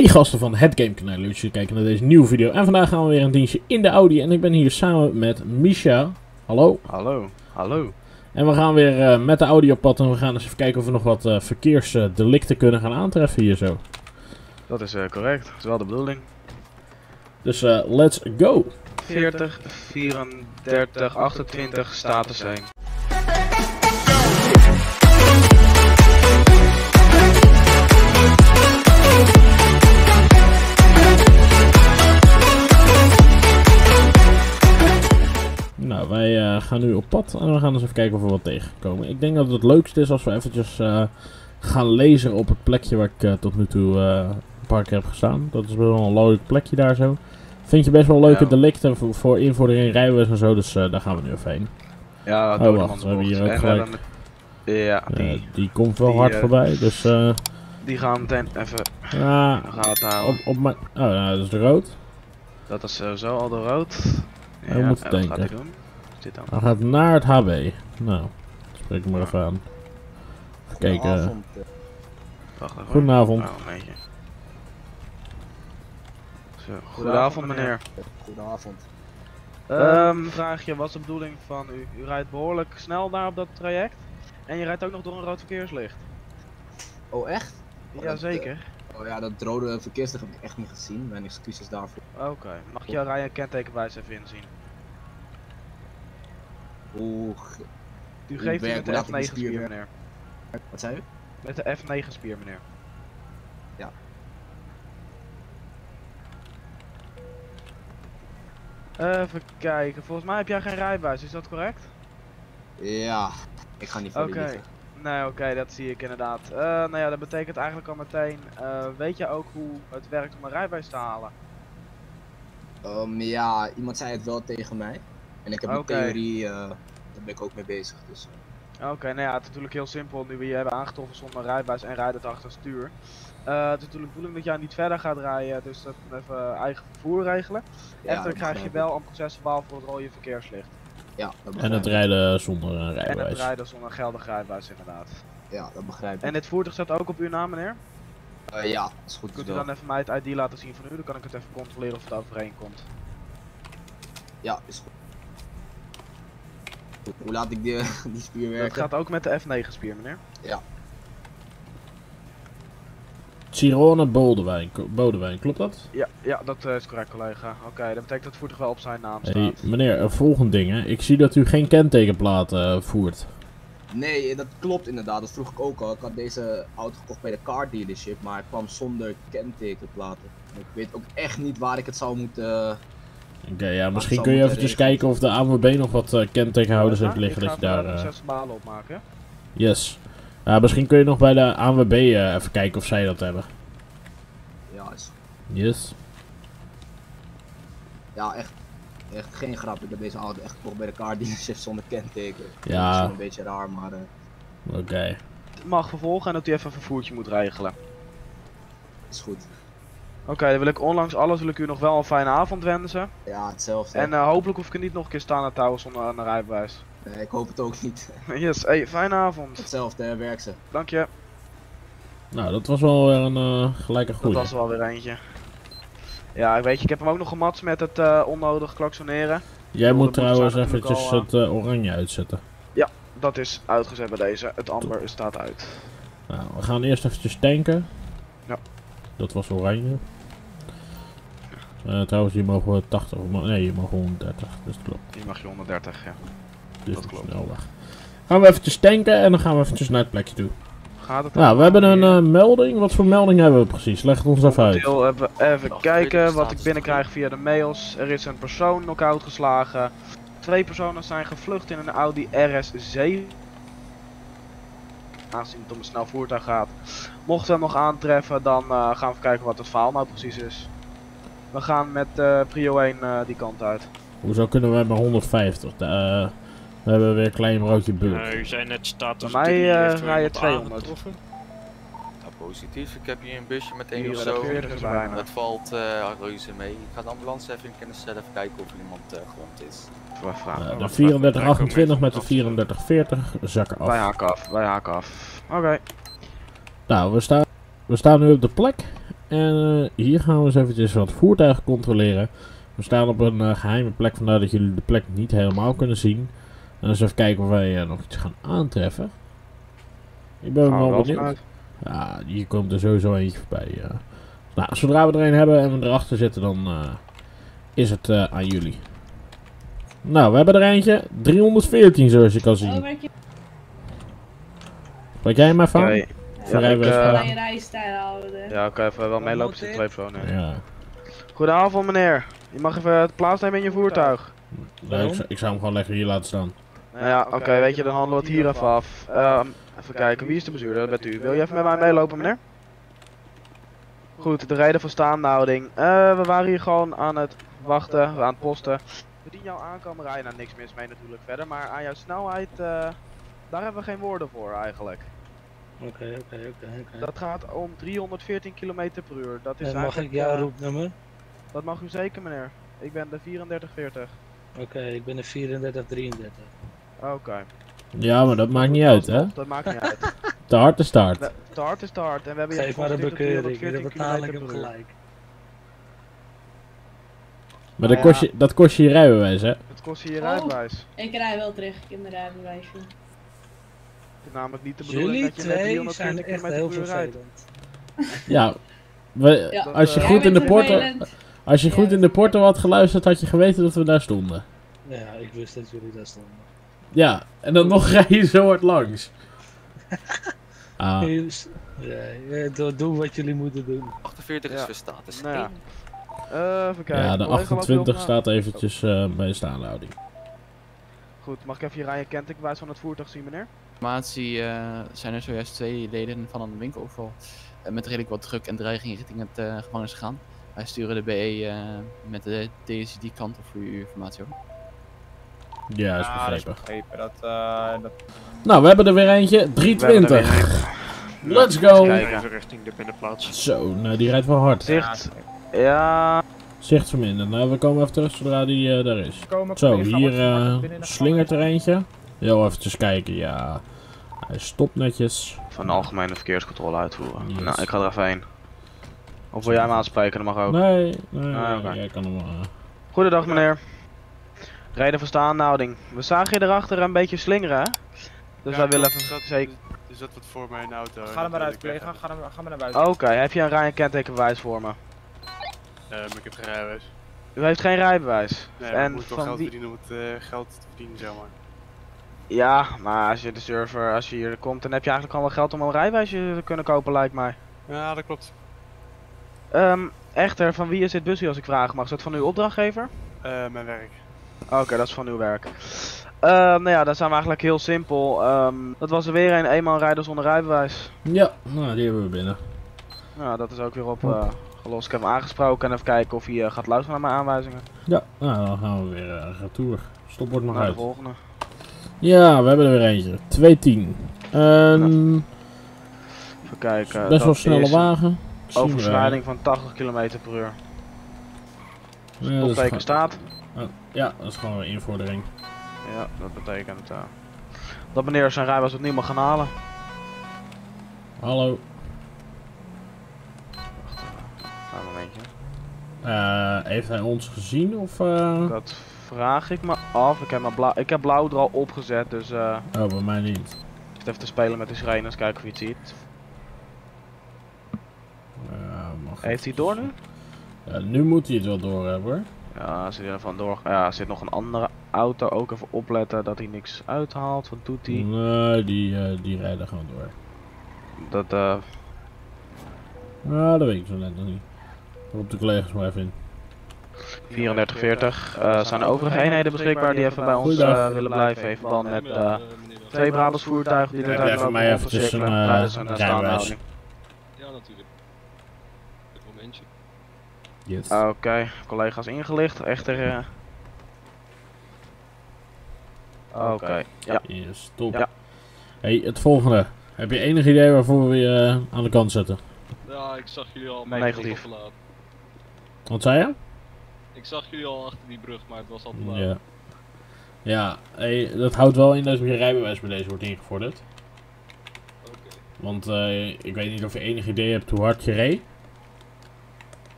Hey gasten van het Gamekanaal, leuk dat jullie kijken naar deze nieuwe video. En vandaag gaan we weer een dienstje in de Audi. En ik ben hier samen met Misha. Hallo. Hallo. Hallo. En we gaan weer met de Audi op pad. En we gaan eens even kijken of we nog wat verkeersdelicten kunnen gaan aantreffen hier zo. Dat is correct. Dat is wel de bedoeling. Dus let's go. 40, 34, 28 status zijn. Nou, wij gaan nu op pad en we gaan eens even kijken of we wat tegenkomen. Ik denk dat het leukste is als we eventjes gaan lezen op het plekje waar ik tot nu toe een paar keer heb gestaan. Dat is wel een leuk plekje daar zo. Vind je best wel leuke delicten voor invordering rijbewijs en zo, dus daar gaan we nu even heen. Ja, oh wacht, we hebben hier ook gelijk. Ja, die komt wel hard voorbij, dus die gaan we meteen even op mijn... Oh, nou, dat is de rood. Dat is sowieso al de rood. Ja, we moeten denken. Wat gaat hij doen? Dit dan? Hij gaat naar het HB. Nou, spreek hem maar even aan. Even kijken. Wacht even. Goedenavond. Oh, een beetje. Zo, goedenavond meneer. Goedenavond. Vraagje, wat is de bedoeling van u? U rijdt behoorlijk snel daar op dat traject. En je rijdt ook nog door een rood verkeerslicht. Oh echt? Jazeker. Oh ja, dat rode verkeerslicht heb ik echt niet gezien. Mijn excuses daarvoor. Oké. Mag ik jouw rij- en kentekenwijs even inzien? U geeft het met de F9 spier meneer. Wat zei u? Met de F9 spier meneer. Ja. Even kijken, volgens mij heb jij geen rijbewijs, is dat correct? Ja, ik ga niet verder liegen. Nee, oké, dat zie ik inderdaad. Nou ja, dat betekent eigenlijk al meteen, weet je ook hoe het werkt om een rijbewijs te halen? Ja, iemand zei het wel tegen mij. En ik heb een theorie, daar ben ik ook mee bezig. Dus, Oké, nou ja, het is natuurlijk heel simpel nu we je hebben aangetroffen zonder rijbewijs en rijdt het achter het stuur. Het is natuurlijk de bedoeling dat jij niet verder gaat rijden, dus dat even eigen vervoer regelen. Ja, Echter krijg je wel een procesverbaal voor het rode verkeerslicht. Ja, dat en het rijden zonder een rijbewijs. En het rijden zonder een geldig rijbewijs inderdaad. Ja, dat begrijp ik. En dit voertuig staat ook op uw naam meneer? Ja, dat is goed. Kunt u dan even mij het ID laten zien van u, dan kan ik het even controleren of het overeenkomt. Ja, is goed. Hoe laat ik die spier werken? Dat gaat ook met de F9 spier meneer. Ja. Girone Bodewijn, klopt dat? Ja, dat is correct collega. Oké, dat betekent dat het voertuig wel op zijn naam staat. Hey, meneer, volgend ding hè. Ik zie dat u geen kentekenplaat voert. Nee, dat klopt inderdaad. Dat vroeg ik ook al. Ik had deze auto gekocht bij de car dealership, maar ik kwam zonder kentekenplaten. Ik weet ook echt niet waar ik het zou moeten... Oké, ja, misschien kun je eventjes kijken of de ANWB nog wat kentekenhouders heeft liggen. Dat je daar... Ik ga 6 balen opmaken. Yes. Misschien kun je nog bij de ANWB even kijken of zij dat hebben. Ja, is... Yes. Ja, echt geen grap. Ik heb deze auto echt gekocht bij de car dealership zonder kenteken. Ja. Dat is een beetje raar, maar... Oké. Het mag vervolgen en dat u even een vervoertje moet regelen. Is goed. Oké, dan wil ik ondanks alles wil ik u nog wel een fijne avond wensen. Ja, hetzelfde. En hopelijk hoef ik er niet nog een keer staan aan touwen zonder een rijbewijs. Nee, ik hoop het ook niet. Yes, hey, fijne avond. Hetzelfde, werk ze. Dank je. Nou, dat was wel weer een gelijke goeie. Dat was er wel weer eentje. Ja, ik weet je, ik heb hem ook nog gematst met het onnodig klaksoneren. Jij moet trouwens eventjes het oranje uitzetten. Ja, dat is uitgezet bij deze. Het amber staat uit. Nou, we gaan eerst eventjes tanken. Ja. Dat was oranje. Trouwens, hier mogen we 80, nee, hier mogen we 130, dus dat klopt. Hier mag je 130, ja. Dus dat klopt. Snelweg. Gaan we eventjes tanken en dan gaan we eventjes naar het plekje toe. Gaat het nou, we hebben een melding. Wat voor melding hebben we precies? Leg het ons even uit. Even kijken wat ik binnenkrijg via de mails. Er is een persoon knock-out geslagen. 2 personen zijn gevlucht in een Audi RS7. Aangezien het om een snel voertuig gaat. Mochten we hem nog aantreffen, dan gaan we even kijken wat het verhaal nou precies is. We gaan met Prio 1 die kant uit. Hoezo kunnen wij maar 150? We hebben weer een klein broodje beurt. U zei net status bij 3, mij heeft u rij je iemand 200. aangetroffen? Nou, positief. Ik heb hier een busje met 1 Hier, of de zo. 40 is bijna. Dat valt reuze mee. Ik ga de ambulance even in kennis stellen, even kijken of er iemand gewond is. De 3428 met de 3440 zakken af. Wij haken af. Oké. Nou, we staan nu op de plek. En hier gaan we eens eventjes wat voertuigen controleren. We staan op een geheime plek, vandaar dat jullie de plek niet helemaal kunnen zien. En eens even kijken of wij nog iets gaan aantreffen. Ik ben wel benieuwd. Ja, hier komt er sowieso eentje voorbij. Nou, zodra we er een hebben en we erachter zitten, dan is het aan jullie. Nou, we hebben er eentje. 314 zoals je kan zien. Spreek jij hem even aan? Oké. Voor Ja, rijbewijs. je rijstijl houden. Ja, oké, even wel meelopen tussen de twee personen. Ja. Goedenavond meneer. Je mag even het plaatsnemen in je voertuig. Nee, ik zou hem gewoon lekker hier laten staan. Nou ja, oké, weet je, dan handelen we het hier even af. Even kijken, wie is de bestuurder? Dat bent u. Wil je even met mij meelopen meneer? Goed, de reden voor staande houding. We waren hier gewoon aan het wachten, aan het posten. We zien jou aankomen rijden, nou niks mis mee natuurlijk verder, maar aan jouw snelheid, daar hebben we geen woorden voor eigenlijk. Oké. Dat gaat om 314 km per uur. Dat is En mag eigenlijk, ik jouw roepnummer? Dat mag u zeker meneer. Ik ben de 3440. Oké, ik ben de 3433. Oké. Ja, maar dat maakt niet uit, hè? Dat maakt niet uit. Te hard te start. Te hard is te hard en we hebben hier Geef maar een geconstateerd dat bekeuring, dan 314 betaal ik hem km/h. gelijk. Maar Nou dat kost je rijbewijs, hè? Het kost je rijbewijs. Ik rij wel terug, kinderrijbewijsje. Het is namelijk niet de bedoeling Jullie dat je met twee zijn 340 echt km heel per uur rijdt. vervelend. Ja. Ja. Als je Jij goed in de bent porto... vervelend. Als je goed in de porto had geluisterd, had je geweten dat we daar stonden. Ja, ik wist dat jullie daar stonden. Ja, en dan nog rij je zo hard langs. Ah, Doe wat jullie moeten doen. 48 is Ja. voor status Nou ja. 1. Even kijken. ja, de collega loopt heel 28 op staat eventjes bij de staande houding. Goed, mag ik even je rij- en kentekenbewijs van het voertuig zien meneer? Informatie zijn er zojuist 2 leden van een winkeloverval met redelijk wat druk en dreiging richting het gevangenis gegaan. Wij sturen de BE met de DSD kant op voor uw informatie hoor. Ja, is begrepen. Dat Nou, we hebben er weer eentje. 320. Let's go. Kijken. richting de binnenplaats. Zo, nou die rijdt wel hard. Zicht. Ja. Zicht verminderd. Nou, we komen even terug zodra die daar is. Zo, hier slingert er eentje. Heel eventjes kijken, ja. Hij stopt netjes. Van de algemene verkeerscontrole uitvoeren. Yes. Nou, ik ga er even heen. Of wil jij hem aanspreken? Dat mag ook. Nee, Ah, oké. jij kan hem Goedendag meneer. Reden voor staande houding. We zagen je erachter een beetje slingeren hè? Dus wij willen even zeker... Is dat wat voor mijn auto? Ga er maar uit, collega. Ga maar naar buiten. Oké, heb je een rij- en kentekenbewijs voor me? Ik heb geen rijbewijs. U heeft geen rijbewijs. Nee, maar ik en moet toch van geld wie... verdienen om het geld te verdienen, zeg maar. Ja, maar als je de server, als je hier komt, dan heb je eigenlijk al wel geld om een rijbewijsje te kunnen kopen lijkt mij. Ja, dat klopt. Echter, van wie is dit busje als ik vragen mag? Is dat van uw opdrachtgever? Mijn werk. Oké, dat is van uw werk. Nou ja, dat zijn we eigenlijk heel simpel. Dat was er weer een eenmaal rijder zonder rijbewijs. Ja, nou die hebben we binnen. Nou, dat is ook weer op gelost. Ik heb hem aangesproken en even kijken of hij gaat luisteren naar mijn aanwijzingen. Ja, nou dan gaan we weer retour. Stopbord nog Naar de uit. volgende. Ja, we hebben er weer eentje. 210. Even kijken. Best wel dat snelle is een wagen. overschrijding van 80 km per uur. Ja, dat Op is teken gewoon- staat. ja, dat is gewoon een invordering. Ja, dat betekent dat meneer zijn rijbewijs opnieuw mag gaan halen. Hallo. Wacht, een momentje. Heeft hij ons gezien of... Dat vraag ik me af. Ik heb blauw er al opgezet, dus Oh, bij mij niet. even te spelen met de sirenes, kijken of je het ziet. Mag Heeft hij door nu? nu moet hij het wel door hebben hoor. Ja, zit hij er vandoor. Ja, er zit nog een andere auto. Ook even opletten dat hij niks uithaalt. Wat doet hij? Nee, die rijden gewoon door. Dat Nou, dat weet ik zo net nog niet. Roep de collega's maar even in. 3440. Zijn er overige eenheden beschikbaar die even bij ons Goeiedag. willen blijven? Even verband met twee Brabants voertuigen die er Heb zijn jij voor mij eventjes een rijbewijs? Ja, natuurlijk. Een momentje. Yes. Oké, collega's ingelicht. Echter. Oké, ja. Yes, top. Ja. Hey, het volgende. Heb je enig idee waarvoor we je aan de kant zetten? Ja, ik zag jullie al Negatief. verlaten. Wat zei je? Ik zag jullie al achter die brug, maar het was al te laat. Ja. Ja, hey, dat houdt wel in dat je rijbewijs bij deze wordt ingevorderd. Oké. Want ik weet niet of je enig idee hebt hoe hard je reed.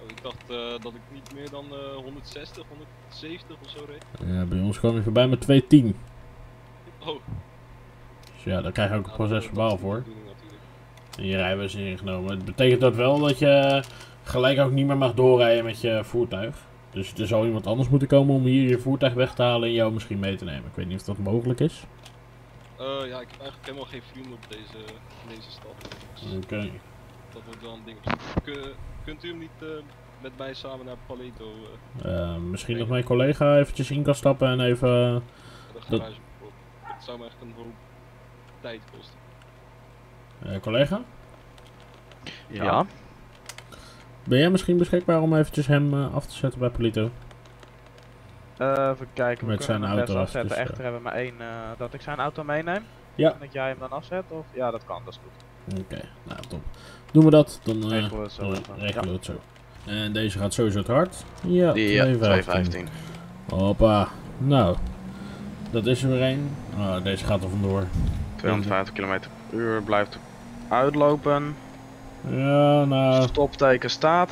Oh, ik dacht dat ik niet meer dan 160, 170 of zo reed. Ja, bij ons kwam je voorbij met 210. Oh. Dus ja, daar krijg je ook een Ja, proces dat verbaal is de voor. bedoeling natuurlijk. En je rijbewijs is ingenomen. Het betekent dat wel dat je gelijk ook niet meer mag doorrijden met je voertuig. Dus er zal iemand anders moeten komen om hier je voertuig weg te halen en jou misschien mee te nemen. Ik weet niet of dat mogelijk is. Ja, ik heb eigenlijk helemaal geen vrienden op in deze stad. Dus Oké. dat wordt wel een ding. Kunt u hem niet met mij samen naar Paleto Misschien dat mijn collega eventjes in kan stappen en even... de dat- garage bijvoorbeeld? Het zou me echt een hoop tijd kosten. collega? Ja. Ben jij misschien beschikbaar om eventjes hem af te zetten bij Polito? Even kijken, we Met kunnen zijn hem best auto, afzetten. dus, Echter hebben we maar één, dat ik zijn auto meeneem. Ja. En dat jij hem dan afzet, of? Ja, dat kan, dat is goed. Oké, nou top. Doen we dat, dan Regelen we het zo dan even. regelen we Ja. het zo. En deze gaat sowieso te hard. Ja, Die, ja, 215. Hoppa. Nou, dat is er weer één. Oh, deze gaat er vandoor. 250 km per uur, blijft uitlopen. Ja, nou... Stopteken staat.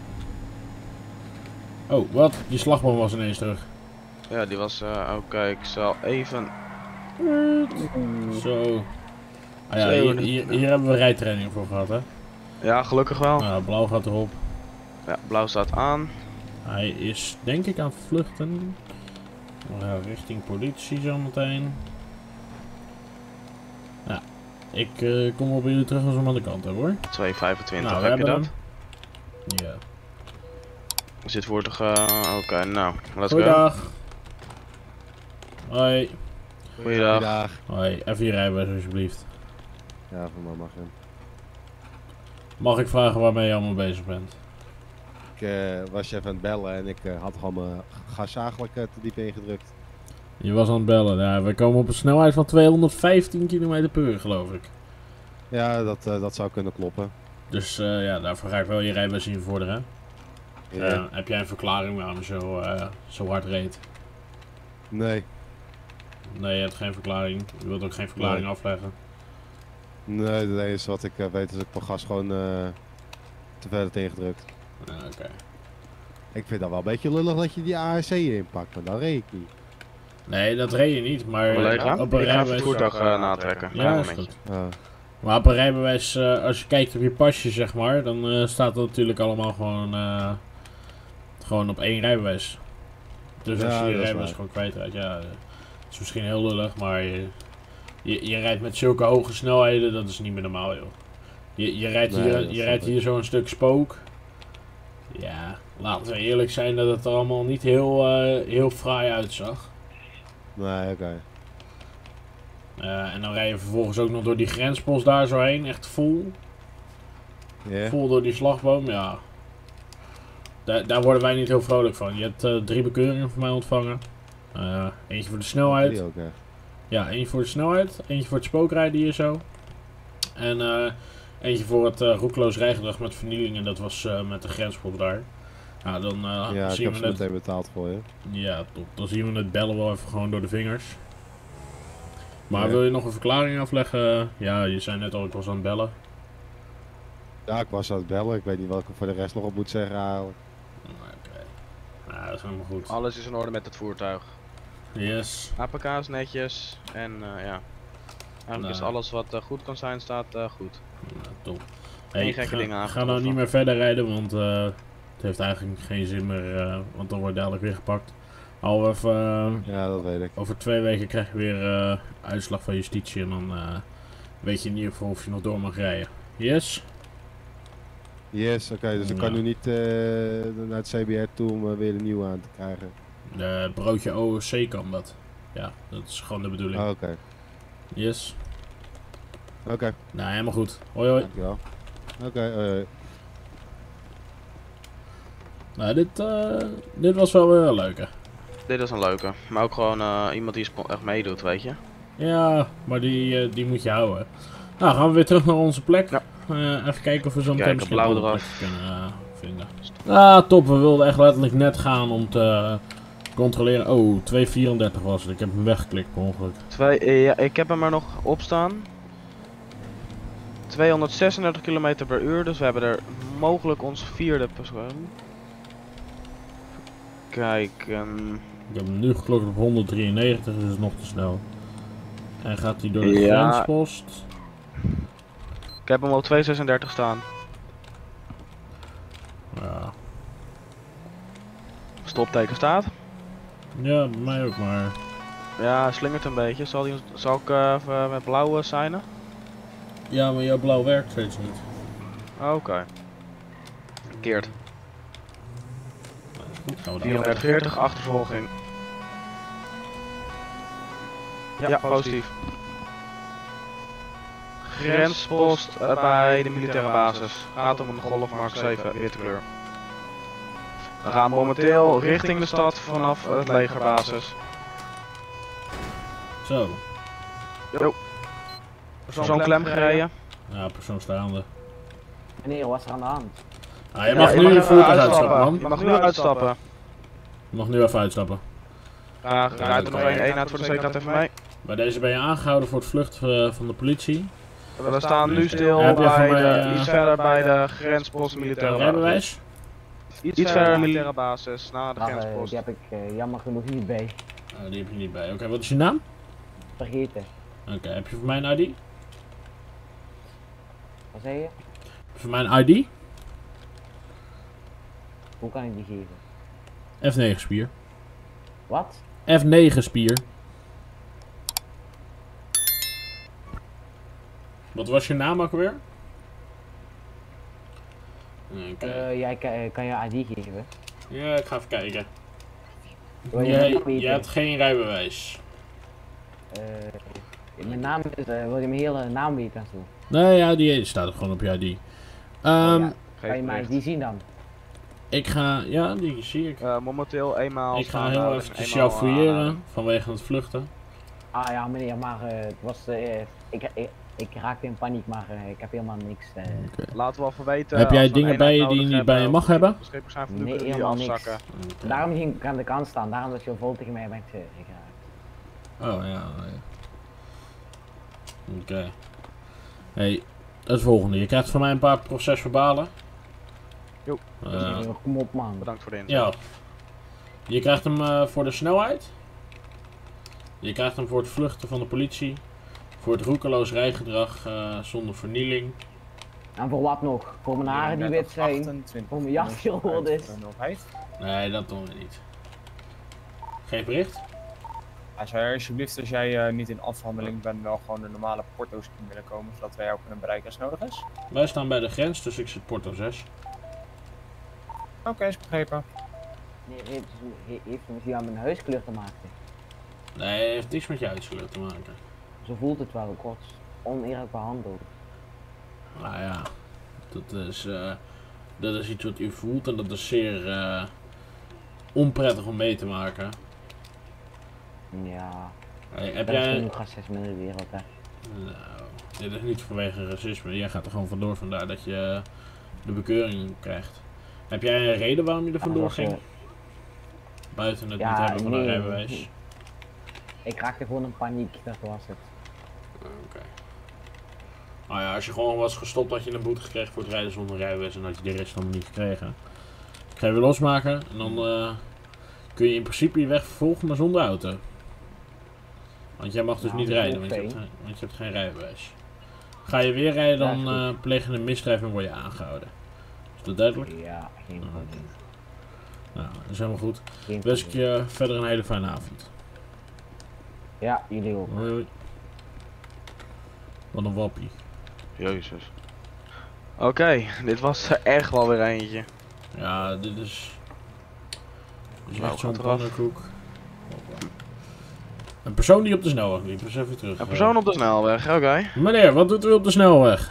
Oh, wat? Die slagboom was ineens terug. Ja, die was, oké, ik zal even... Zo. Ah ja, Zo, hier hebben we rijtraining voor gehad, hè? Ja, gelukkig wel. Nou, blauw gaat erop. Ja, blauw staat aan. Hij is denk ik aan het vluchten. Richting politie zometeen. Ja, ik kom op jullie terug als we hem aan de kant hebben hoor. 225, Nou, we heb je dat? hebben hem. Ja. Zit voertuig, oké, nou, let's go. Goeiedag. Hoi. Goeiedag. Hoi, even je rijbewijs alsjeblieft. Ja, van mij mag je. Mag ik vragen waarmee je allemaal bezig bent? Ik was je even aan het bellen en ik had gewoon mijn gas eigenlijk te diep ingedrukt. Je was aan het bellen. Ja, we komen op een snelheid van 215 km per uur geloof ik. Ja, dat zou kunnen kloppen. Dus ja, daarvoor ga ik wel je rijbewijs invorderen. Ja. Heb jij een verklaring waarom je zo hard reed? Nee. Nee, je hebt geen verklaring. Je wilt ook geen verklaring Nee. afleggen. Nee, het enige wat ik weet is dat ik mijn gas gewoon te ver had ingedrukt. Ja, oké. Ik vind dat wel een beetje lullig dat je die ARC inpakt, maar dan reed ik niet. Nee, dat reed je niet, maar Collega, op een ik ga even rijbewijs... het voertuig natrekken. Ja, Ja, is momentje. goed. Ah. Maar op een rijbewijs, als je kijkt op je pasje zeg maar, dan staat dat natuurlijk allemaal gewoon op één rijbewijs. Dus als Ja, je je dat is rijbewijs waar. gewoon kwijtraakt, ja, dat is misschien heel lullig, maar je rijdt met zulke hoge snelheden, dat is niet meer normaal joh. Je rijdt Nee, hier, dat je snap rijdt ik. hier zo'n stuk spook. Ja, laten we eerlijk zijn dat het er allemaal niet heel fraai uitzag. Nee, oké. En dan rij je vervolgens ook nog door die grenspost daar zo heen, echt vol. Ja. Vol door die slagboom, ja. Daar worden wij niet heel vrolijk van. Je hebt 3 bekeuringen van mij ontvangen. Eentje voor de snelheid. Die ook, hè. Ja, eentje voor de snelheid. Eentje voor het spookrijden hier zo. En eentje voor het roekeloos rijgedrag met vernielingen. Dat was met de grenspost daar. Nou, dan Ja, ik zien heb we ze het. meteen betaald voor je. Ja, top. Dan zien we het bellen wel even gewoon door de vingers. Maar Ja. wil je nog een verklaring afleggen? Ja, je zei net al, ik was aan het bellen. Ja, ik was aan het bellen. Ik weet niet wat ik er voor de rest nog op moet zeggen eigenlijk. Oké. Nou, dat is helemaal goed. Alles is in orde met het voertuig. Yes. APK is netjes en ja. Eigenlijk is Nou. alles wat goed kan zijn, staat goed. Nou, top. Geen gekke dingen Ga nou aangetroffen. niet meer verder rijden, want het heeft eigenlijk geen zin meer, want dan wordt dadelijk weer gepakt. Al even, Ja, dat weet ik. over 2 weken krijg je weer uitslag van justitie en dan weet je in ieder geval of je nog door mag rijden. Yes? Yes, oké. Dus ik kan Ja. nu niet naar het CBR toe om weer een nieuwe aan te krijgen. Broodje OOC kan dat. Ja, dat is gewoon de bedoeling. Ah, oké. Yes? Oké. Nou, helemaal goed. Hoi hoi. Dankjewel. Oké, Nou, dit was wel weer een leuke. Dit is een leuke, maar ook gewoon iemand die echt meedoet, weet je. Ja, maar die moet je houden. Nou, gaan we weer terug naar onze plek. Ja. Even kijken of we zo meteen Kijken, misschien blauw een andere eraf. plek kunnen vinden. Ah, top. We wilden echt letterlijk net gaan om te controleren. Oh, 234 was het. Ik heb hem weggeklikt per ongeluk. Ja, ik heb hem er nog op staan. 236 km per uur, dus we hebben er mogelijk ons 4e persoon. Kijken. Ik heb hem nu geklokt op 193, dus dat is nog te snel. En gaat hij door de Ja. grenspost? Ik heb hem op 236 staan. Ja. Stopteken staat. Ja, bij mij ook, maar... Ja, slingert een beetje. Zal ik even met blauw signen? Ja, maar jouw blauw werkt steeds niet. Oké. Verkeerd. Goed, gaan we dan. 440, achtervolging. Ja, positief. Grenspost bij de militaire basis. Gaat om een Golf Mark 7, witte kleur. We gaan momenteel richting de stad vanaf het legerbasis. Zo. Jo. Persoon klem gereden. Ja, persoon staande. Meneer, wat is er aan de hand? Ah, je mag nu je voertuig uitstappen, man. Je mag nu uitstappen. Je mag nu even uitstappen. Graag, rijd er nog één eenheid voor de zekerheid even mee. Bij deze ben je aangehouden voor het vlucht van de politie. We staan nu stil Heb je voor bij mij, iets verder bij de grenspost militaire basis. Rijbewijs? Iets verder militaire basis, na de grenspost. Die heb ik jammer genoeg niet bij. Die heb je niet bij. Oké, wat is je naam? Vergeten. Oké, heb je voor mij een ID? Wat zei je? Voor mij een ID? Hoe kan ik die geven? F9 spier. Wat? F9 spier. Wat was je naam ook weer? Kan je ID geven? Ja, ik ga even kijken. Wil je mijn naam Je weten? hebt geen rijbewijs. Mijn naam is, wil je mijn hele naam weten en zo? Nee, ja, die staat gewoon op je ID. Kan je mij die zien dan? Ik ga, ja, die zie ik. Momenteel eenmaal. Ik ga heel eventjes jou fouilleren vanwege het vluchten. Ah ja meneer, maar het was, ik raakte in paniek, maar ik heb helemaal niks. Laten we even weten. Heb jij dingen bij je die je niet bij je mag hebben? Nee, helemaal niks. Daarom ging ik aan de kant staan, daarom dat je vol tegen mij bent geraakt. Oh ja. Oké. Hey, het volgende. Je krijgt van mij een paar procesverbalen. Jo. Kom op man. Bedankt voor de inzet. Ja. Je krijgt hem voor de snelheid. Je krijgt hem voor het vluchten van de politie. Voor het roekeloos rijgedrag zonder vernieling. En voor wat nog? Voor mijn haren die wit zijn? Voor mijn jas die rood is? Nee, dat doen we niet. Geef bericht. Alsjeblieft, als jij niet in afhandeling bent, wel gewoon de normale porto's kunnen binnenkomen, zodat wij jou kunnen bereiken als nodig is. Wij staan bij de grens, dus ik zit Porto 6. Oké, is begrepen. Nee, heeft het misschien aan mijn huiskleur te maken? Nee, het heeft niks met je huidskleur te maken. Zo voelt het wel, ik word oneerlijk behandeld. Nou ja, dat is iets wat u voelt en dat is zeer onprettig om mee te maken. Ja, Hey, heb er is jij... genoeg racisme in de wereld, hè. Nou, dit is niet vanwege racisme. Jij gaat er gewoon vandoor, vandaar dat je de bekeuring krijgt. Heb jij een reden waarom je er vandoor ging? Buiten het niet hebben van een rijbewijs. Ik raakte gewoon in paniek, dat was het. Oké. Nou ja, als je gewoon was gestopt had je een boete gekregen voor het rijden zonder rijbewijs en had je de rest dan niet gekregen. Ik ga je weer losmaken en dan kun je in principe je weg vervolgen, maar zonder auto. Want jij mag dus niet rijden, want je hebt geen rijbewijs. Ga je weer rijden, dan pleeg je een misdrijf en word je aangehouden. Is dat duidelijk? Ja, geen probleem. Nou, dat is helemaal goed. Wens ik je verder een hele fijne avond. Ja, jullie ook. Hoi, hoi. Wat een wappie. Jezus. Oké, dit was er echt wel weer eentje. Ja, dit is Nou, echt zo'n gaat eraf. pannenkoek. Een persoon die op de snelweg liep, dus even terug. Een persoon op de snelweg, oké. Meneer, wat doet u op de snelweg?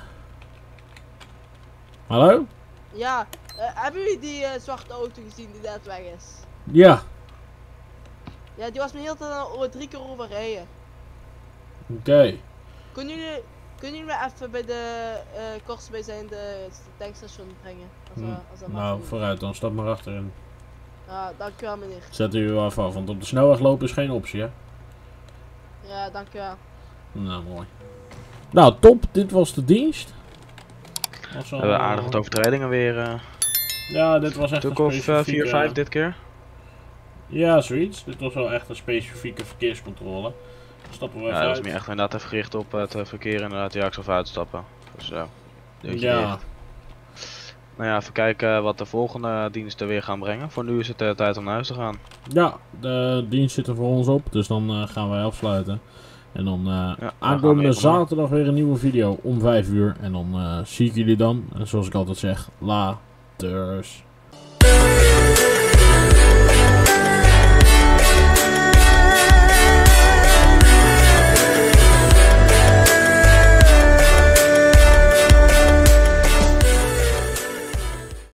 Hallo? Ja, hebben jullie die zwarte auto gezien die net weg is? Ja. Ja, die was me heel tijd al 3 keer overrijden. Oké. Kunnen jullie me even bij de kortsbijzijnde tankstation brengen? Als dat Nou, mag. vooruit dan, stap maar achterin. Ja, dankjewel meneer. Zet u wel even af, want op de snelweg lopen is geen optie, hè? Ja, dankjewel. Nou, mooi. Nou, top. Dit was de dienst. Was We hebben aardig wat overtredingen weer. Ja, dit was echt Stuk een of specifieke... 4-5 dit keer? Ja, zoiets. Dit was wel echt een specifieke verkeerscontrole. Stappen we even Ja, dat was uit. meer echt inderdaad even gericht op het verkeer inderdaad. Ja, ik zal even uitstappen. Dus deurtje Ja. dicht. Nou ja, even kijken wat de volgende diensten weer gaan brengen. Voor nu is het tijd om naar huis te gaan. Ja, de dienst zit er voor ons op, dus dan gaan wij afsluiten. En dan gaan we aankomende even zaterdag weer een nieuwe video om 5 uur. En dan zie ik jullie dan. En zoals ik altijd zeg, laters.